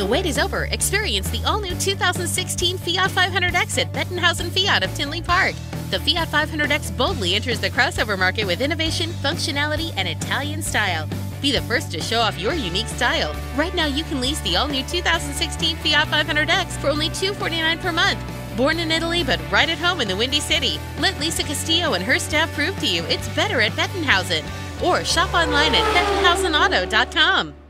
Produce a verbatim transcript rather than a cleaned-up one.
The wait is over. Experience the all-new two thousand sixteen Fiat five hundred X at Bettenhausen Fiat of Tinley Park. The Fiat five hundred X boldly enters the crossover market with innovation, functionality, and Italian style. Be the first to show off your unique style. Right now, you can lease the all-new two thousand sixteen Fiat five hundred X for only two hundred forty-nine dollars per month. Born in Italy, but right at home in the Windy City. Let Lisa Castillo and her staff prove to you it's better at Bettenhausen. Or shop online at bettenhausen auto dot com.